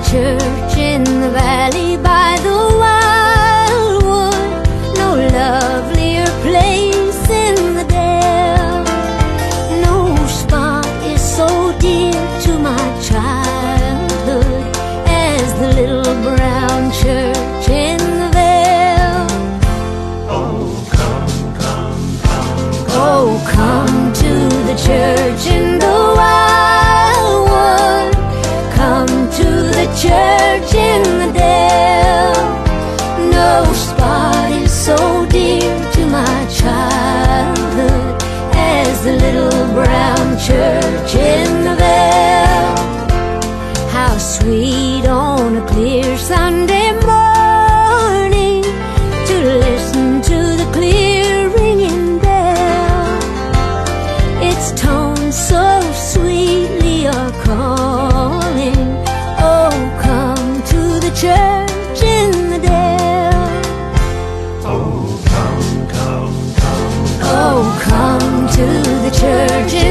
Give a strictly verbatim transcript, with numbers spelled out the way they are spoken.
church in the valley by the wildwood, no lovelier place in the dale. No spot is so dear to my childhood as the little brown church in the vale. Oh, come, come, come, come. Oh, come to the church in the wildwood, come to the church in the dale. No spot is so dear to my childhood as the little brown church in the vale. How sweet on a clear Sunday morning to listen to the clear ringing bell. Its tones so sweetly are calling, oh, come to the church in the dale. Oh, come, come, come, come. Oh, come to the church in